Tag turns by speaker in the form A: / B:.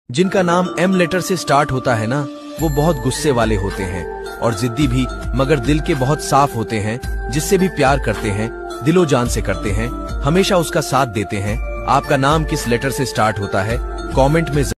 A: जिनका नाम M letter से स्टार्ट होता है ना, वो बहुत गुस्से वाले होते हैं और जिद्दी भी, मगर दिल के बहुत साफ होते हैं। जिससे भी प्यार करते हैं दिलो जान से करते हैं, हमेशा उसका साथ देते हैं। आपका नाम किस लेटर से स्टार्ट होता है? कमेंट में